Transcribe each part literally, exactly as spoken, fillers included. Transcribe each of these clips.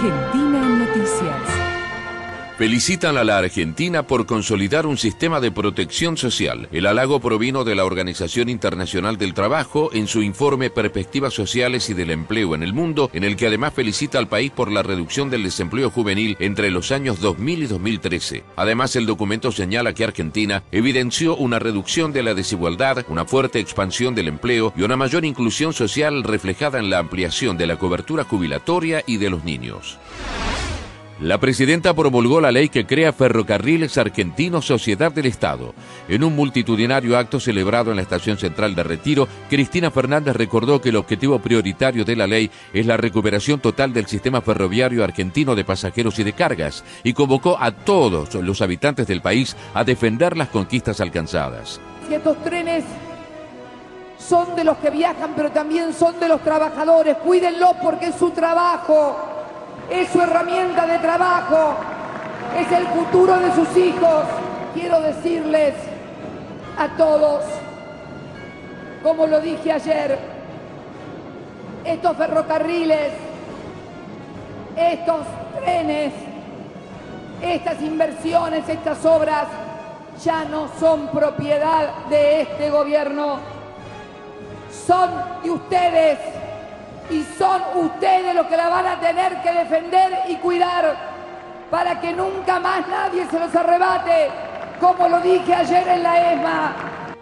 Argentina en Noticias. Felicitan a la Argentina por consolidar un sistema de protección social. El halago provino de la Organización Internacional del Trabajo en su informe Perspectivas Sociales y del Empleo en el Mundo, en el que además felicita al país por la reducción del desempleo juvenil entre los años dos mil y dos mil trece. Además, el documento señala que Argentina evidenció una reducción de la desigualdad, una fuerte expansión del empleo y una mayor inclusión social reflejada en la ampliación de la cobertura jubilatoria y de los niños. La presidenta promulgó la ley que crea Ferrocarriles Argentinos Sociedad del Estado. En un multitudinario acto celebrado en la Estación Central de Retiro, Cristina Fernández recordó que el objetivo prioritario de la ley es la recuperación total del sistema ferroviario argentino de pasajeros y de cargas, y convocó a todos los habitantes del país a defender las conquistas alcanzadas. Si estos trenes son de los que viajan, pero también son de los trabajadores, cuídenlos porque es su trabajo. Es su herramienta de trabajo, es el futuro de sus hijos. Quiero decirles a todos, como lo dije ayer, estos ferrocarriles, estos trenes, estas inversiones, estas obras, ya no son propiedad de este gobierno, son de ustedes. Y son ustedes los que la van a tener que defender y cuidar para que nunca más nadie se los arrebate, como lo dije ayer en la ESMA.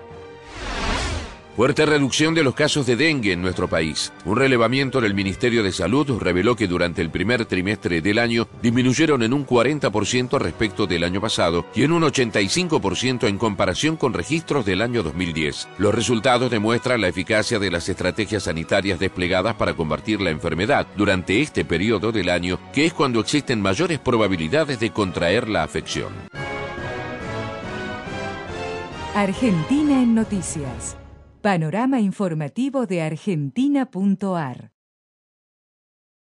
Fuerte reducción de los casos de dengue en nuestro país. Un relevamiento del Ministerio de Salud reveló que durante el primer trimestre del año disminuyeron en un cuarenta por ciento respecto del año pasado y en un ochenta y cinco por ciento en comparación con registros del año dos mil diez. Los resultados demuestran la eficacia de las estrategias sanitarias desplegadas para combatir la enfermedad durante este periodo del año, que es cuando existen mayores probabilidades de contraer la afección. Argentina en Noticias. Panorama informativo de argentina punto ar